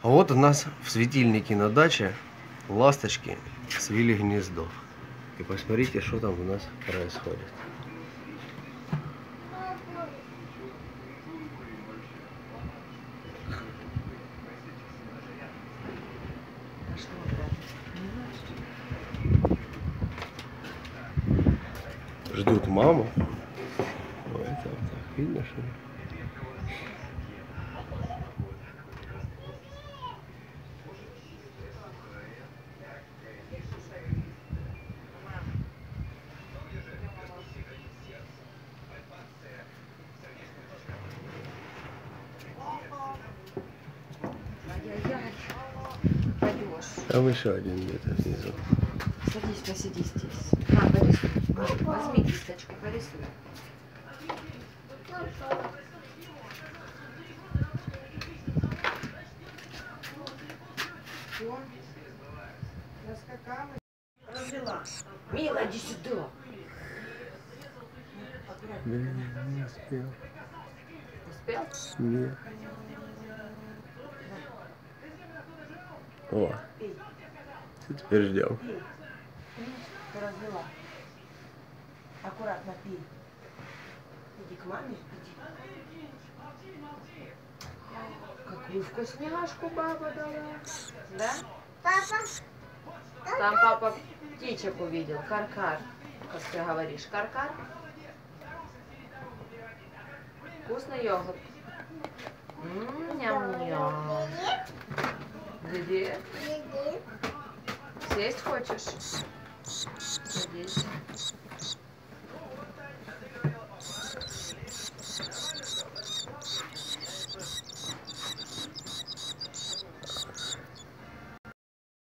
А вот у нас в светильнике на даче ласточки свили гнездо. И посмотрите, что там у нас происходит. Ждут маму. Вот так, видно, что ли? Там еще один где-то внизу. Садись, посиди здесь. На, порисуй. Возьми кисточку, порисуй. Все. Раскакалась. Развела. Мила, иди сюда. Не успел. Успел? Нет. О, Пей. теперь ждем. Пей. Ты развела. Аккуратно пей. Иди к маме. Иди. Какую вкусняшку баба дала. Да? Папа. Там папа птичек увидел. Каркар. Как ты говоришь, каркар? Вкусный йогурт. Ням-ням. Где? Сесть хочешь? Садись.